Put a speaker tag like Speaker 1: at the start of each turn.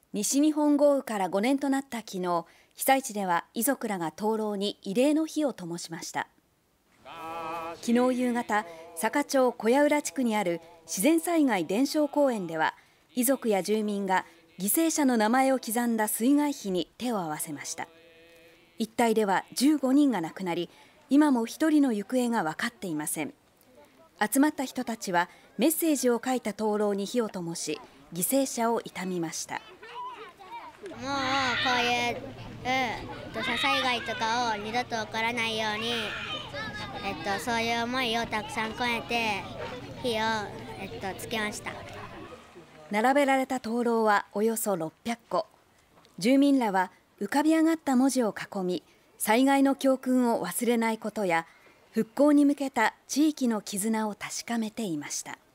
Speaker 1: 西日本豪雨から5年となった昨日、被災地では遺族らが灯籠に慰霊の火を灯しました。昨日夕方、坂町小屋浦地区にある自然災害伝承公園では、遺族や住民が犠牲者の名前を刻んだ水害碑に手を合わせました。一帯では15人が亡くなり、今も1人の行方が分かっていません。集まった人たちはメッセージを書いた灯籠に火を灯し、犠牲者を悼みました。
Speaker 2: もうこういう土砂災害とかを二度と起こらないように、そういう思いをたくさん込めて火を、つけました。
Speaker 1: 並べられた灯籠はおよそ600個。住民らは浮かび上がった文字を囲み、災害の教訓を忘れないことや復興に向けた地域の絆を確かめていました。